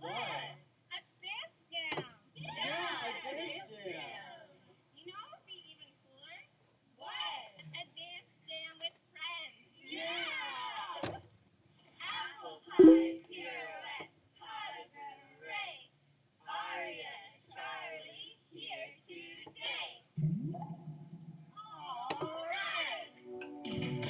A dance jam. Yeah, a dance jam. You know what would be even cooler? What? A dance jam with friends. Yeah. Apple pie, pirouette, pot hooray. Aria, Charlie, here today. All right.